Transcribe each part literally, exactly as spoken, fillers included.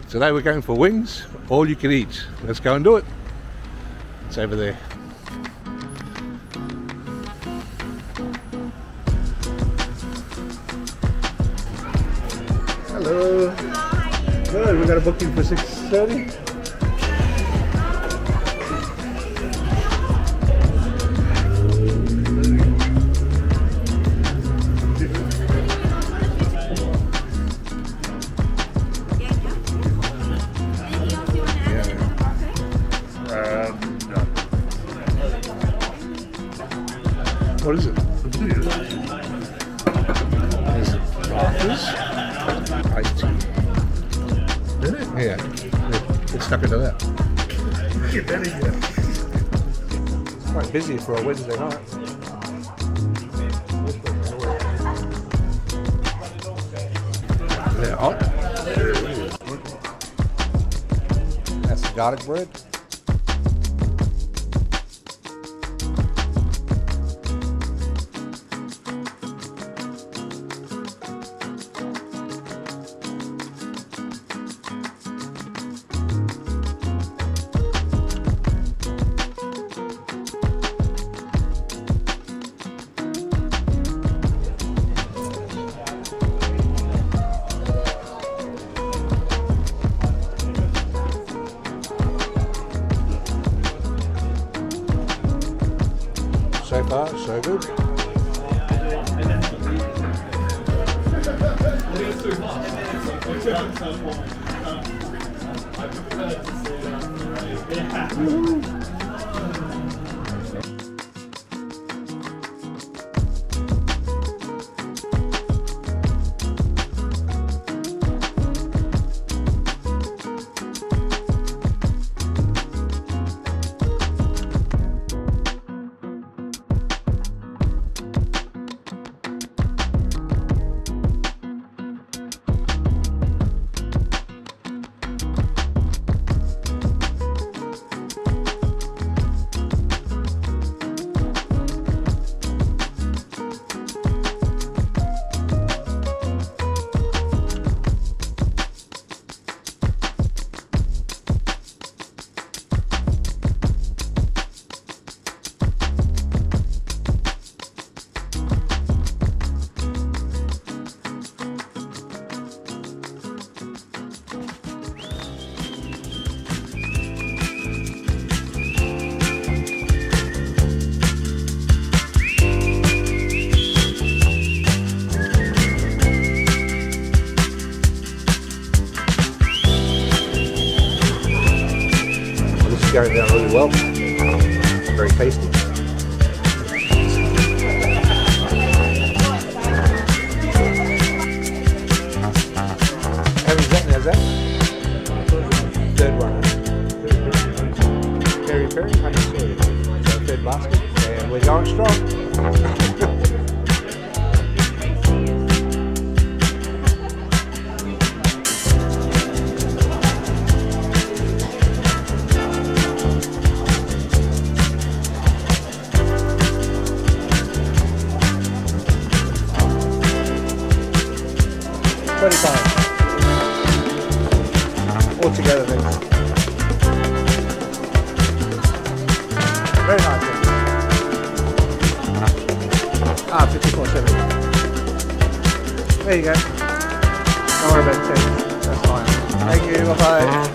Today we're going for wings, all you can eat. Let's go and do it. It's over there. Hello. Good, we got a booking for six thirty. What is it? There's rafters, iced tea. Is it? Yeah, it's stuck into that. Get that in here. It's quite busy for a Wednesday night. They're hot. That's the garlic bread. So far, so good. Mm-hmm. Going down really well. Very tasty. How many is that? Third one. Peri peri, honey soy. So third basket. And we're going strong. twenty-five all together then. Very nice. Ah, fifty-four seventy. There you go. Don't worry about the change. That's fine. Thank you. Bye bye.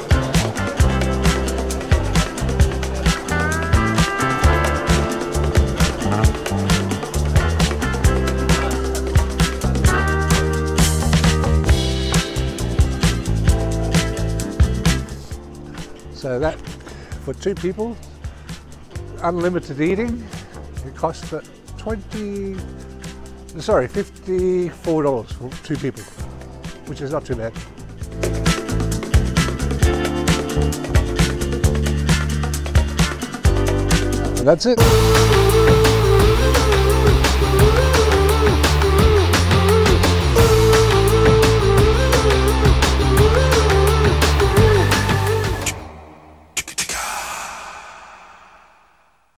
So that, for two people, unlimited eating, it costs twenty, sorry, fifty-four dollars for two people, which is not too bad. And that's it.